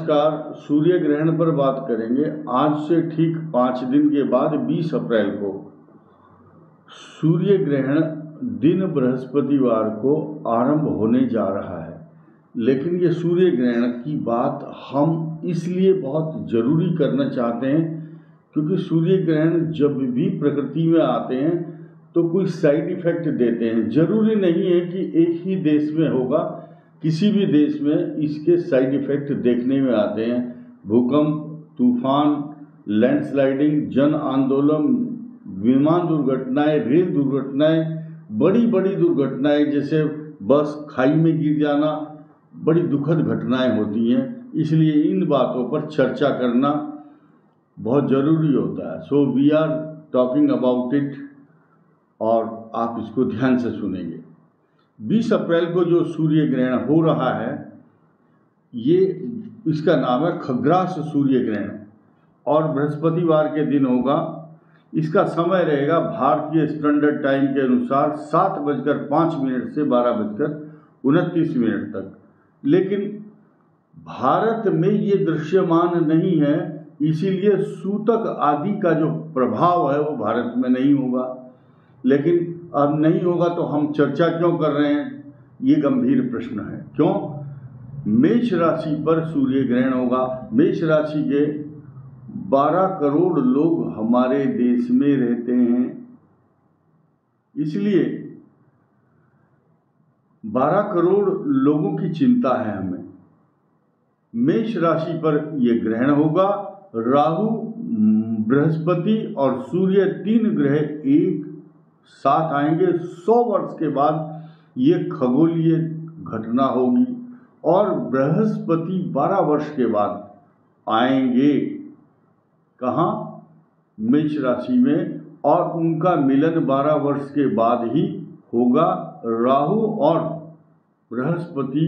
नमस्कार। सूर्य ग्रहण पर बात करेंगे। आज से ठीक 5 दिन के बाद 20 अप्रैल को सूर्य ग्रहण दिन बृहस्पतिवार को आरंभ होने जा रहा है। लेकिन ये सूर्य ग्रहण की बात हम इसलिए बहुत ज़रूरी करना चाहते हैं क्योंकि सूर्य ग्रहण जब भी प्रकृति में आते हैं तो कोई साइड इफ़ेक्ट देते हैं। ज़रूरी नहीं है कि एक ही देश में होगा, किसी भी देश में इसके साइड इफ़ेक्ट देखने में आते हैं। भूकंप, तूफान, लैंडस्लाइडिंग, जन आंदोलन, विमान दुर्घटनाएं, रेल दुर्घटनाएं, बड़ी बड़ी दुर्घटनाएं जैसे बस खाई में गिर जाना, बड़ी दुखद घटनाएं होती हैं। इसलिए इन बातों पर चर्चा करना बहुत ज़रूरी होता है। So we are talking about it और आप इसको ध्यान से सुनेंगे। 20 अप्रैल को जो सूर्य ग्रहण हो रहा है इसका नाम है खग्रास सूर्य ग्रहण और बृहस्पतिवार के दिन होगा। इसका समय रहेगा भारतीय स्टैंडर्ड टाइम के अनुसार 7:05 से 12:29 तक। लेकिन भारत में ये दृश्यमान नहीं है, इसीलिए सूतक आदि का जो प्रभाव है वो भारत में नहीं होगा। लेकिन अब नहीं होगा तो हम चर्चा क्यों कर रहे हैं, ये गंभीर प्रश्न है। क्यों? मेष राशि पर सूर्य ग्रहण होगा। मेष राशि के 12 करोड़ लोग हमारे देश में रहते हैं, इसलिए 12 करोड़ लोगों की चिंता है हमें। मेष राशि पर यह ग्रहण होगा। राहु, बृहस्पति और सूर्य 3 ग्रह एक साथ आएंगे। 100 वर्ष के बाद ये खगोलीय घटना होगी और बृहस्पति 12 वर्ष के बाद आएंगे। कहाँ? मेष राशि में, और उनका मिलन 12 वर्ष के बाद ही होगा। राहु और बृहस्पति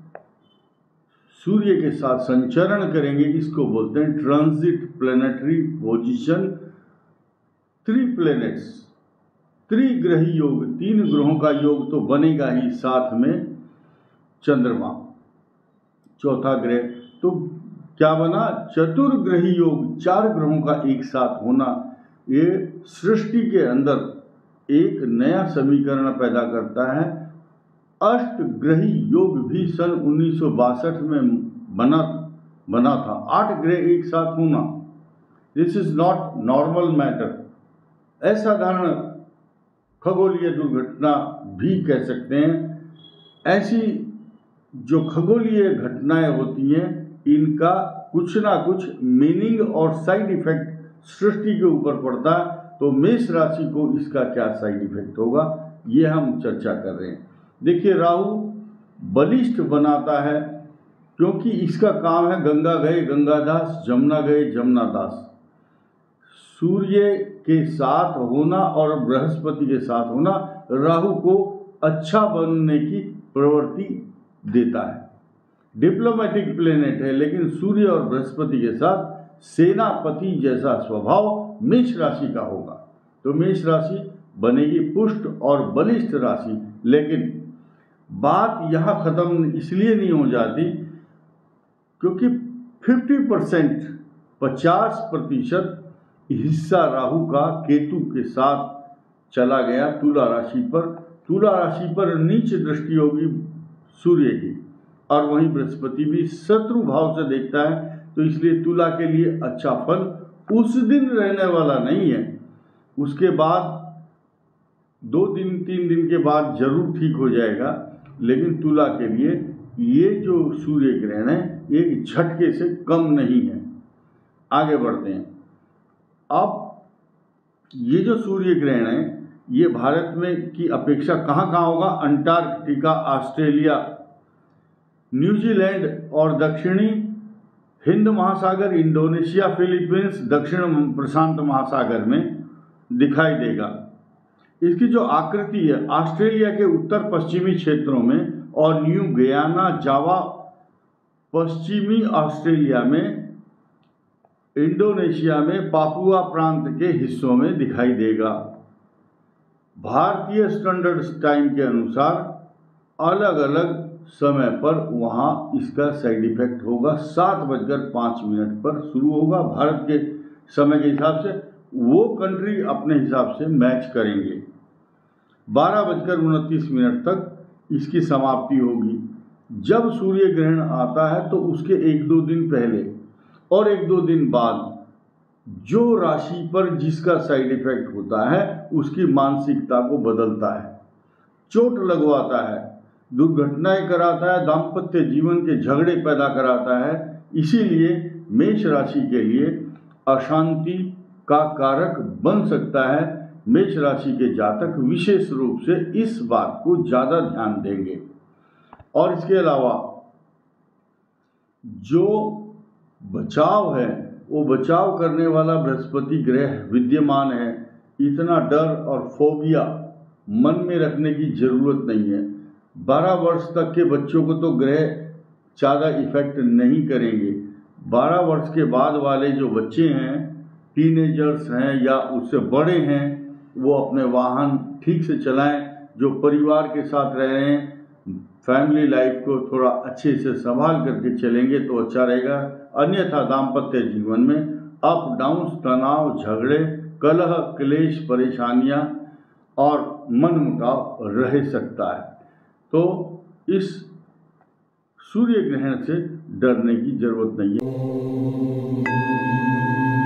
सूर्य के साथ संचरण करेंगे। इसको बोलते हैं ट्रांजिट प्लैनेटरी पोजीशन। 3 प्लैनेट्स, त्रिग्रही योग, 3 ग्रहों का योग तो बनेगा ही, साथ में चंद्रमा चौथा ग्रह। तो क्या बना? चतुर्ग्रही योग, 4 ग्रहों का एक साथ होना। ये सृष्टि के अंदर एक नया समीकरण पैदा करता है। अष्टग्रही योग भी सन 1962 में बना था। 8 ग्रह एक साथ होना, this is not normal matter. असाधारण खगोलीय दुर्घटना भी कह सकते हैं। ऐसी जो खगोलीय घटनाएं होती हैं, इनका कुछ ना कुछ मीनिंग और साइड इफेक्ट सृष्टि के ऊपर पड़ता है। तो मेष राशि को इसका क्या साइड इफेक्ट होगा, ये हम चर्चा कर रहे हैं। देखिए, राहु बलिष्ठ बनाता है क्योंकि इसका काम है गंगा गए गंगादास, जमुना गए जमुनादास। सूर्य के साथ होना और बृहस्पति के साथ होना राहु को अच्छा बनने की प्रवृत्ति देता है। डिप्लोमेटिक प्लेनेट है, लेकिन सूर्य और बृहस्पति के साथ सेनापति जैसा स्वभाव मेष राशि का होगा। तो मेष राशि बनेगी पुष्ट और बलिष्ठ राशि। लेकिन बात यहाँ खत्म इसलिए नहीं हो जाती क्योंकि 50% हिस्सा राहु का केतु के साथ चला गया तुला राशि पर। तुला राशि पर नीच दृष्टि होगी सूर्य की, और वहीं बृहस्पति भी शत्रु भाव से देखता है। तो इसलिए तुला के लिए अच्छा फल उस दिन रहने वाला नहीं है। उसके बाद 2 दिन 3 दिन के बाद जरूर ठीक हो जाएगा। लेकिन तुला के लिए ये जो सूर्य ग्रहण है एक झटके से कम नहीं है। आगे बढ़ते हैं। अब ये जो सूर्य ग्रहण है ये भारत में की अपेक्षा कहाँ कहाँ होगा? अंटार्कटिका, ऑस्ट्रेलिया, न्यूजीलैंड और दक्षिणी हिंद महासागर, इंडोनेशिया, फिलीपींस, दक्षिण प्रशांत महासागर में दिखाई देगा। इसकी जो आकृति है ऑस्ट्रेलिया के उत्तर पश्चिमी क्षेत्रों में और न्यू गियाना, जावा, पश्चिमी ऑस्ट्रेलिया में, इंडोनेशिया में पापुआ प्रांत के हिस्सों में दिखाई देगा। भारतीय स्टैंडर्ड टाइम के अनुसार अलग अलग समय पर वहाँ इसका साइड इफेक्ट होगा। 7:05 पर शुरू होगा भारत के समय के हिसाब से, वो कंट्री अपने हिसाब से मैच करेंगे। 12:29 तक इसकी समाप्ति होगी। जब सूर्य ग्रहण आता है तो उसके 1-2 दिन पहले और 1-2 दिन बाद जो राशि पर जिसका साइड इफेक्ट होता है उसकी मानसिकता को बदलता है, चोट लगवाता है, दुर्घटनाएं कराता है, दाम्पत्य जीवन के झगड़े पैदा कराता है। इसीलिए मेष राशि के लिए अशांति का कारक बन सकता है। मेष राशि के जातक विशेष रूप से इस बात को ज़्यादा ध्यान देंगे। और इसके अलावा जो बचाव है, वो बचाव करने वाला बृहस्पति ग्रह विद्यमान है। इतना डर और फोबिया मन में रखने की जरूरत नहीं है। 12 वर्ष तक के बच्चों को तो ग्रह ज़्यादा इफेक्ट नहीं करेंगे। 12 वर्ष के बाद वाले जो बच्चे हैं, टीनेजर्स हैं या उससे बड़े हैं, वो अपने वाहन ठीक से चलाएं। जो परिवार के साथ रह रहे हैं, फैमिली लाइफ को थोड़ा अच्छे से संभाल करके चलेंगे तो अच्छा रहेगा। अन्यथा दाम्पत्य जीवन में अप डाउन, तनाव, झगड़े, कलह, क्लेश, परेशानियां और मनमुटाव रह सकता है। तो इस सूर्य ग्रहण से डरने की जरूरत नहीं है।